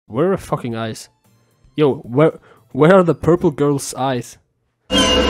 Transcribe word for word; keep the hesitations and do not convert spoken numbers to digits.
Where are fucking eyes? Yo, where where are the purple girl's eyes?